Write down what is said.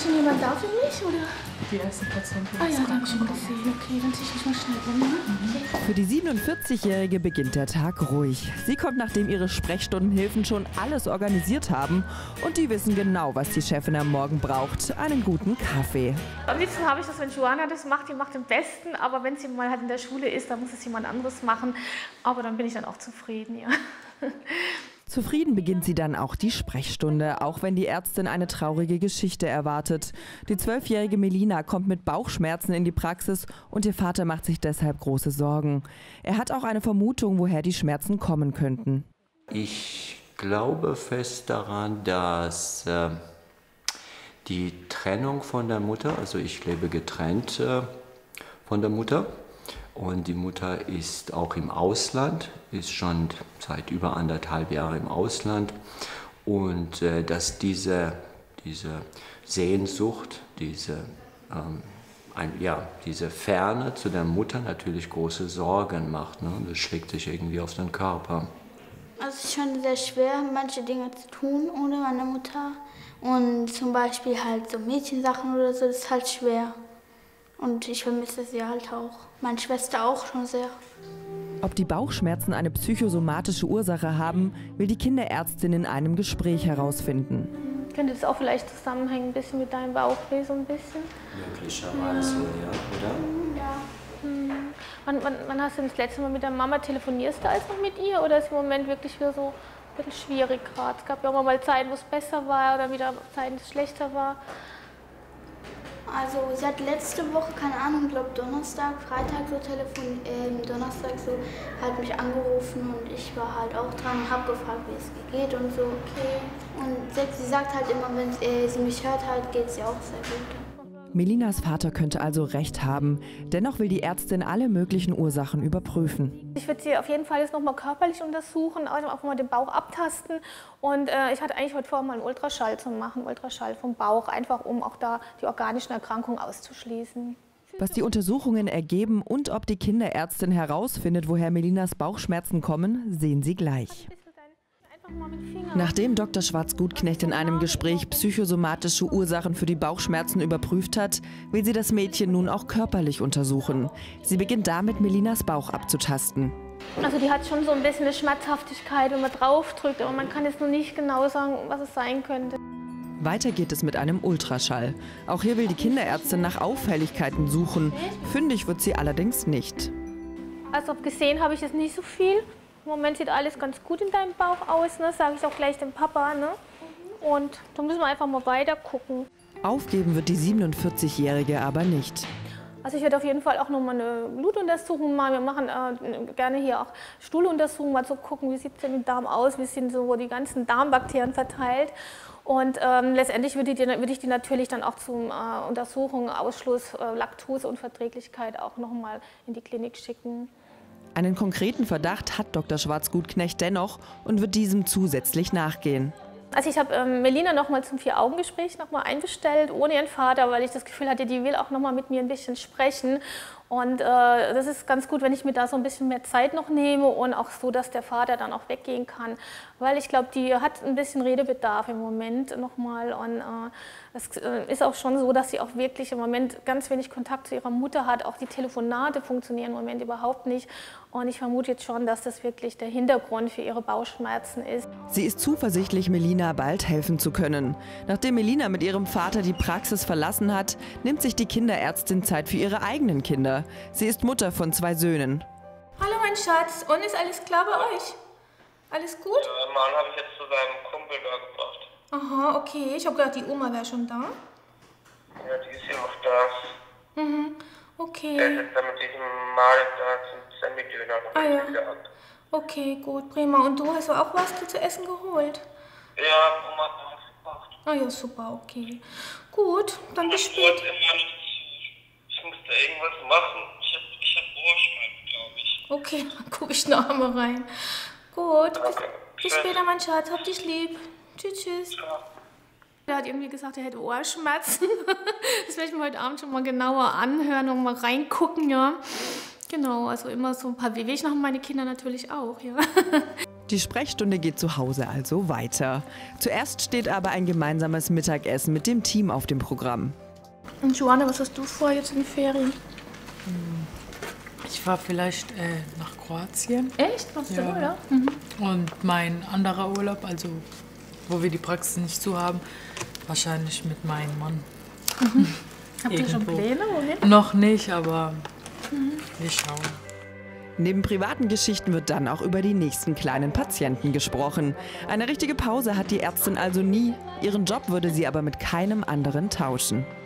schon jemand da für mich, oder? Die erste Patientin. Ah ja, dann schon gesehen. Okay, dann ziehe ich mich mal schnell um. Für die 47-Jährige beginnt der Tag ruhig. Sie kommt, nachdem ihre Sprechstundenhilfen schon alles organisiert haben. Und die wissen genau, was die Chefin am Morgen braucht. Einen guten Kaffee. Am liebsten habe ich das, wenn Joanna das macht, die macht den besten. Aber wenn sie mal halt in der Schule ist, dann muss es jemand anderes machen. Aber dann bin ich dann auch zufrieden, ja. Zufrieden beginnt sie dann auch die Sprechstunde, auch wenn die Ärztin eine traurige Geschichte erwartet. Die 12-jährige Melina kommt mit Bauchschmerzen in die Praxis und ihr Vater macht sich deshalb große Sorgen. Er hat auch eine Vermutung, woher die Schmerzen kommen könnten. Ich glaube fest daran, dass die Trennung von der Mutter, also ich lebe getrennt von der Mutter, und die Mutter ist auch im Ausland, ist schon seit über 1,5 Jahren im Ausland. Und dass diese Sehnsucht, diese Ferne zu der Mutter natürlich große Sorgen macht. Ne? Das schlägt sich irgendwie auf den Körper. Also es ist schon sehr schwer, manche Dinge zu tun ohne meine Mutter. Und zum Beispiel halt so Mädchensachen oder so, das ist halt schwer. Und ich vermisse sie halt auch. Meine Schwester auch schon sehr. Ob die Bauchschmerzen eine psychosomatische Ursache haben, will die Kinderärztin in einem Gespräch herausfinden. Könnte das auch vielleicht zusammenhängen, ein bisschen mit deinem Bauchweh, so ein bisschen? Möglicherweise, ja, oder? Wann hast du das letzte Mal mit der Mama telefonierst du als noch mit ihr? Oder ist im Moment wirklich wieder so ein bisschen schwierig gerade? Es gab ja auch mal Zeiten, wo es besser war oder wieder Zeiten, wo es schlechter war. Also seit letzter Woche, keine Ahnung, glaube Donnerstag, Freitag so Donnerstag so hat mich angerufen und ich war halt auch dran und habe gefragt, wie es geht und so. Okay. Und sie sagt halt immer, wenn sie mich hört, halt geht es ihr auch sehr gut. Melinas Vater könnte also recht haben. Dennoch will die Ärztin alle möglichen Ursachen überprüfen. Ich würde sie auf jeden Fall jetzt noch mal körperlich untersuchen, auch mal den Bauch abtasten. Und ich hatte eigentlich heute vor, mal einen Ultraschall zu machen, Ultraschall vom Bauch, einfach um auch da die organischen Erkrankungen auszuschließen. Was die Untersuchungen ergeben und ob die Kinderärztin herausfindet, woher Melinas Bauchschmerzen kommen, sehen Sie gleich. Nachdem Dr. Schwarz-Gutknecht in einem Gespräch psychosomatische Ursachen für die Bauchschmerzen überprüft hat, will sie das Mädchen nun auch körperlich untersuchen. Sie beginnt damit, Melinas Bauch abzutasten. Also die hat schon so ein bisschen eine Schmerzhaftigkeit, wenn man drauf drückt, aber man kann jetzt noch nicht genau sagen, was es sein könnte. Weiter geht es mit einem Ultraschall. Auch hier will die Kinderärztin nach Auffälligkeiten suchen. Fündig wird sie allerdings nicht. Also gesehen habe ich jetzt nicht so viel. Im Moment sieht alles ganz gut in deinem Bauch aus, ne? Sage ich auch gleich dem Papa. Ne? Und da müssen wir einfach mal weiter gucken. Aufgeben wird die 47-Jährige aber nicht. Also ich werde auf jeden Fall auch noch mal eine Blutuntersuchung machen. Wir machen gerne hier auch Stuhluntersuchungen, mal zu gucken, wie sieht es denn im Darm aus, wie sind so die ganzen Darmbakterien verteilt. Und letztendlich würde ich die natürlich dann auch zum Untersuchung, Ausschluss, Laktoseunverträglichkeit auch noch mal in die Klinik schicken. Einen konkreten Verdacht hat Dr. Schwarz-Gutknecht dennoch und wird diesem zusätzlich nachgehen. Also ich habe Melina noch mal zum 4-Augen-Gespräch noch mal einbestellt, ohne ihren Vater, weil ich das Gefühl hatte, die will auch noch mal mit mir ein bisschen sprechen. Und das ist ganz gut, wenn ich mir da so ein bisschen mehr Zeit noch nehme und auch so, dass der Vater dann auch weggehen kann. Weil ich glaube, die hat ein bisschen Redebedarf im Moment nochmal. Und es ist auch schon so, dass sie auch wirklich im Moment ganz wenig Kontakt zu ihrer Mutter hat. Auch die Telefonate funktionieren im Moment überhaupt nicht. Und ich vermute jetzt schon, dass das wirklich der Hintergrund für ihre Bauchschmerzen ist. Sie ist zuversichtlich, Melina bald helfen zu können. Nachdem Melina mit ihrem Vater die Praxis verlassen hat, nimmt sich die Kinderärztin Zeit für ihre eigenen Kinder. Sie ist Mutter von 2 Söhnen. Hallo mein Schatz, und ist alles klar bei euch? Alles gut? Ja, Mann habe ich jetzt zu seinem Kumpel da gebracht. Aha, okay. Ich habe gedacht, die Oma wäre schon da. Ja, die ist ja noch da. Mhm, okay. Der ist jetzt da mit diesem Malik da zum Semmidöner noch ja. Okay, gut, prima. Und du hast auch was zu essen geholt? Ja, Oma hat noch was gebracht. Ah ja, super, okay. Gut, dann bis später. Ich muss da irgendwas machen. Ich hab Ohrschmerzen, glaube ich. Okay, dann gucke ich noch einmal rein. Gut, Okay. bis später, mein Schatz. Hab dich lieb. Tschüss, tschüss. Ja. Er hat irgendwie gesagt, er hätte Ohrschmerzen. Das werde ich mir heute Abend schon mal genauer anhören und mal reingucken, ja. Genau, also immer so ein paar Wehwehchen haben meine Kinder natürlich auch, ja. Die Sprechstunde geht zu Hause also weiter. Zuerst steht aber ein gemeinsames Mittagessen mit dem Team auf dem Programm. Und Joanna, was hast du vor jetzt in den Ferien? Ich fahre vielleicht nach Kroatien. Echt? Machst du, Ja. oder? Und mein anderer Urlaub, also wo wir die Praxis nicht zu haben, wahrscheinlich mit meinem Mann. Habt ihr schon Irgendwo. Pläne? Wohin? Noch nicht, aber wir schauen. Neben privaten Geschichten wird dann auch über die nächsten kleinen Patienten gesprochen. Eine richtige Pause hat die Ärztin also nie. Ihren Job würde sie aber mit keinem anderen tauschen.